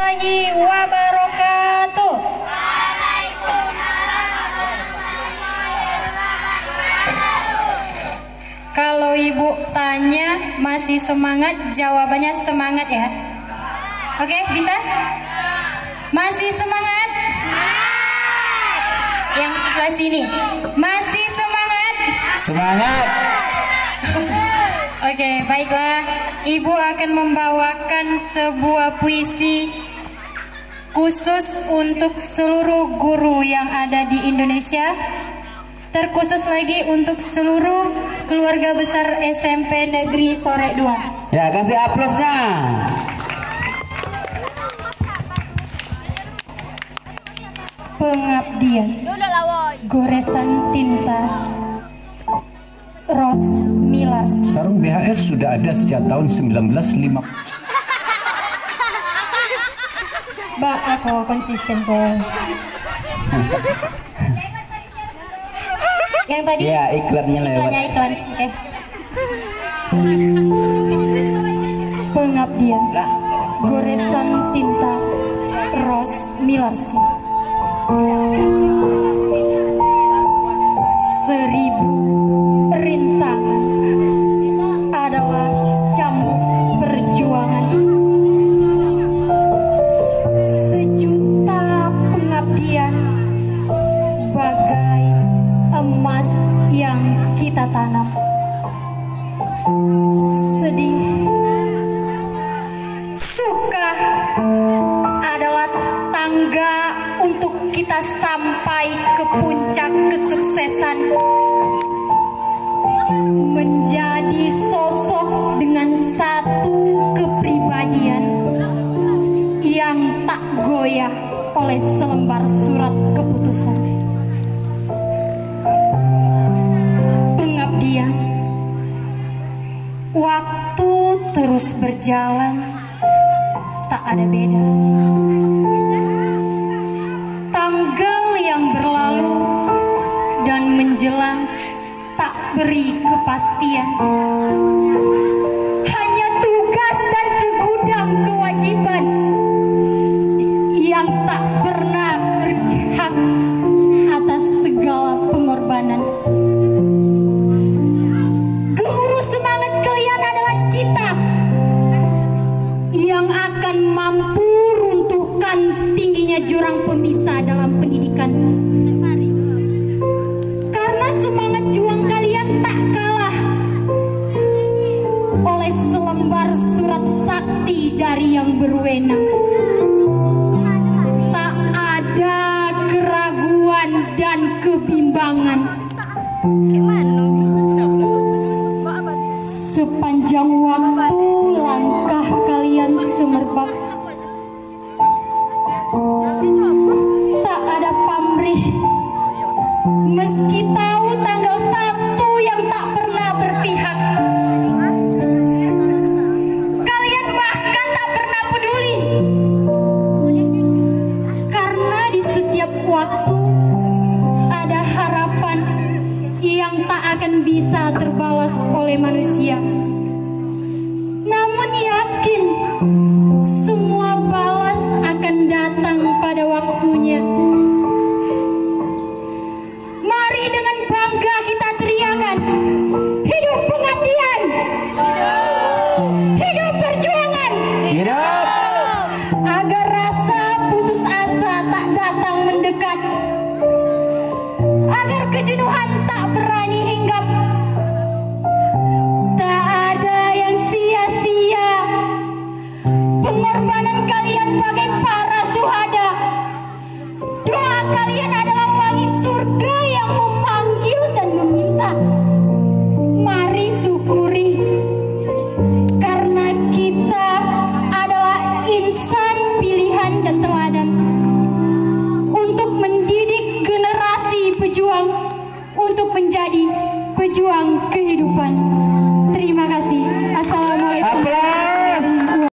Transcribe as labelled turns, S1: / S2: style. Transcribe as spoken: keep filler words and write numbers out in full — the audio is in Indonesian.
S1: warahmatullahi wabarakatuh. Kalau ibu tanya masih semangat, jawabannya semangat ya. Oke, bisa? Masih semangat? Yang sebelah sini masih semangat?
S2: Semangat.
S1: Oke, baiklah. Ibu akan membawakan sebuah puisi khusus untuk seluruh guru yang ada di Indonesia, terkhusus lagi untuk seluruh keluarga besar S M P Negeri Sorek dua.
S2: Ya, kasih aplausnya.
S1: Pengabdian, goresan tinta, Ros Milars.
S3: Sarung B H S sudah ada sejak tahun sembilan belas lima puluh.
S1: Mbak, aku konsisten kok. Yang tadi?
S2: Ya, iklannya lewat.
S1: Iklannya iklan, oke. Pengabdian, goresan tinta, Ros Milarsi. Seribu rintangan adalah cambuk perjuangan. Sejuta pengabdian bagai emas yang kita tanam. Sedih, suka adalah tangga untuk kita sampai ke puncak kesuksesan. Menjadi sosok dengan satu kepribadian yang tak goyah oleh selembar surat keputusan. Pengabdian, waktu terus berjalan, tak ada beda. Tanggal yang berlalu dan menjelang tak beri kepastian. Hanya tugas dan segudang kewajiban yang tak pernah berpihak atas segala pengorbanan. Gemuruh semangat kalian adalah cita yang akan mampu runtuhkan tingginya jurang pemisah dalam pendidikan. Karena semangat juang kalian tak kalah oleh selembar surat sakti dari yang berwenang. Tak ada keraguan dan kebimbangan. Sepanjang waktu langkah kalian semerbak. Tak ada pamrih, meski tahu tanggal satu yang tak pernah berpihak. Kalian bahkan tak pernah peduli, karena di setiap waktu ada harapan yang tak akan bisa terbalas oleh manusia. Namun yakin semua balas akan datang pada waktunya. Mari dengan bangga kita teriakan, hidup pengabdian, hidup perjuangan,
S2: Hidup.
S1: agar rasa putus asa tak datang mendekat, agar kejenuhan tak berani hinggap. Tak ada yang sia-sia, pengorbanan kalian bagai para